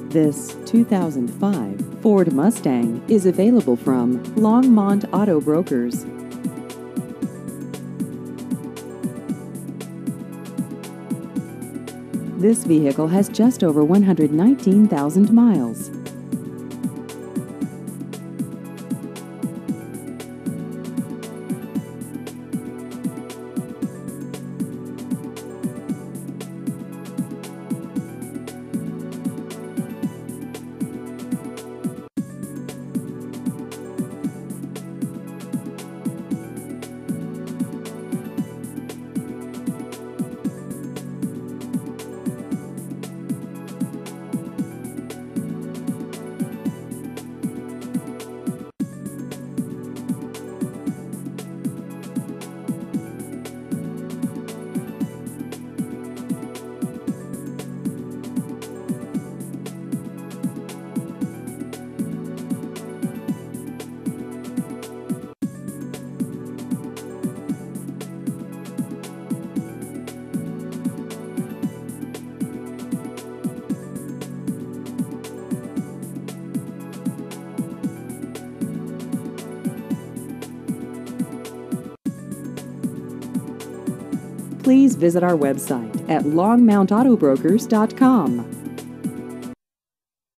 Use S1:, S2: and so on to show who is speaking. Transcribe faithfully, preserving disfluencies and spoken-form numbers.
S1: This two thousand five Ford Mustang is available from Longmont Auto Brokers. This vehicle has just over one hundred nineteen thousand miles. Please visit our website at longmont auto brokers dot com.